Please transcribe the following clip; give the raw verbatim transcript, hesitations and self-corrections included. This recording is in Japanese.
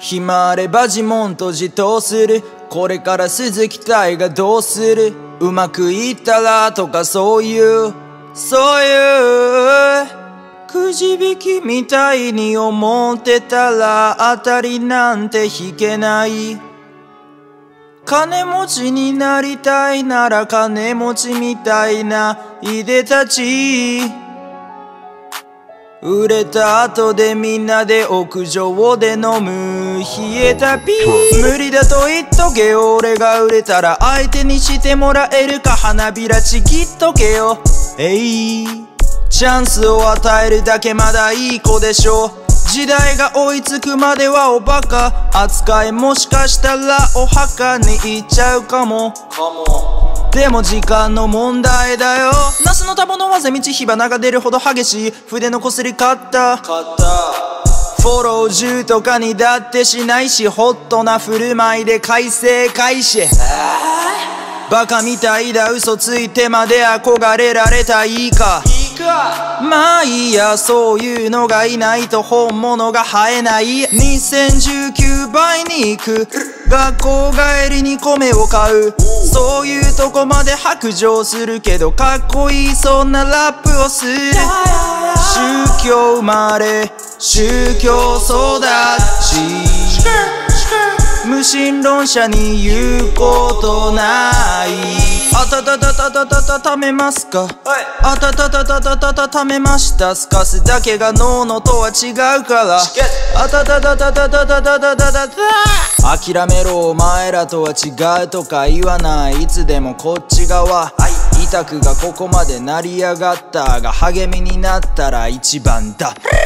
暇あれば自問と自答する。これから鈴木隊がどうする。うまくいったらとかそういうそういうくじ引きみたいに思ってたら当たりなんて引けない。金持ちになりたいなら金持ちみたいないでたち。売れた後でみんなで屋上で飲む冷えたピー。無理だと言っとけよ。俺が売れたら相手にしてもらえるか。花びらちぎっとけよ。えい、チャンスを与えるだけまだいい子でしょ。時代が追いつくまではおバカ扱い、もしかしたらお墓に行っちゃうかも。でも時間の問題だよ。ナスのタボの技道火花が出るほど激しい。筆のこすりカッターフォローじゅうとかにだってしないし、ホットな振る舞いで改正開始。バカみたいだ嘘ついてまで憧れられたいいか。まあいいや、そういうのがいないと本物が生えない。にせんじゅうきゅうばいに行く。学校帰りに米を買う。そういうとこまで白状するけどかっこいいそんなラップをする。宗教生まれ宗教育ち、無神論者に言うことない。あたたたたたたたためますか。あたたたたたたたためました。すかすだけが脳のとは違うから。あたたたたたたたたたたたた諦めろお前らとは違うとか言わない。いつでもこっち側。委託がここまで成り上がったが励みになったら一番だ。